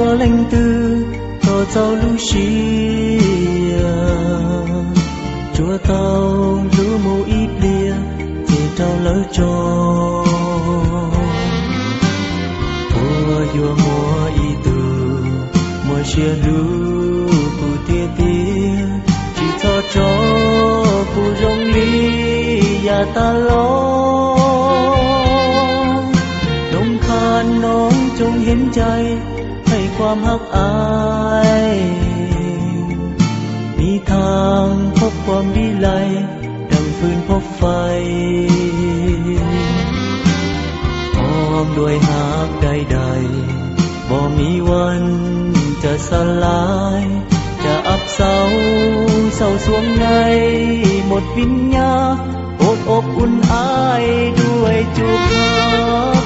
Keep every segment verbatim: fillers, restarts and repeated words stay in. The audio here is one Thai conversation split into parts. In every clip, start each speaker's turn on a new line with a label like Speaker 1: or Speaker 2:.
Speaker 1: lành từ thọ giàu lưu xia chúa tao lưu mù ít lia chỉ tao lỡ cho mùa vừa mùa ý từ mùa chia lưu cụ tia tia chỉ cho cho cụ rong ly ya ta loน้องคานน้องจงเห็นใจให้ความฮักอายมีทางพบความวิไลดังฟืนพบไฟพร้อมด้วยฮักใดๆบ่มีวันจะสลายจะอับเศร้าเศร้าสวงในหมดวิญญาโอบอบอุ่นอายด้วยจูบฮัก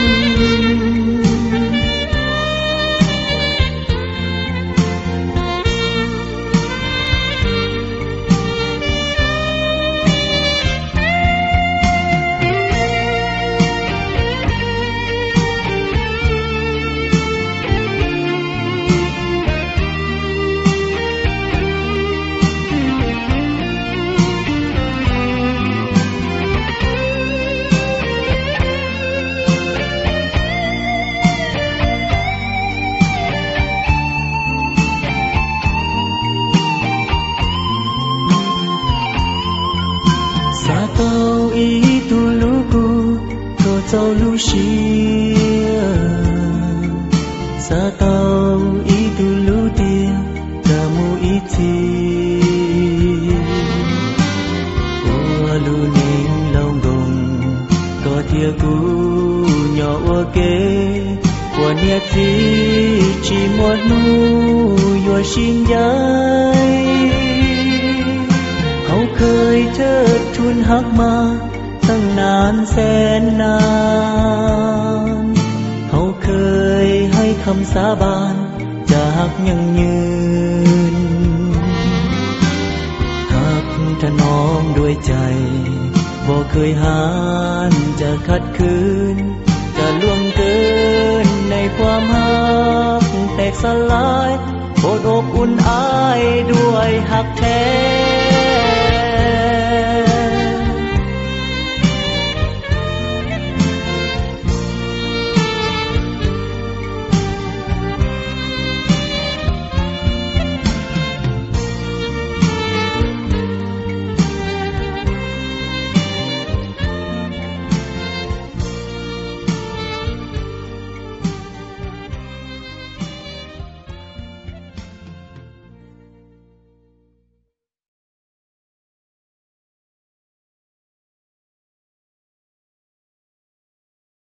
Speaker 1: tao ý tu lu cu thọ tao lu xia sa tao ý tu lu tia ca mu ý ti qua lu nín lòng gồng có tia cu nhỏ qua kế qua nia ti chỉ một nu yo xin giaiเขาเคยเชิดทุนฮักมาตั้งนานแสนนานเขาเคยให้คำสาบานจะฮักยังยืนฮักถนอมด้วยใจบ่เคยหานจะขัดขืนจะล่วงเกินในความฮักแตกสลายโปรดอบอุ่นอายด้วยฮักแท้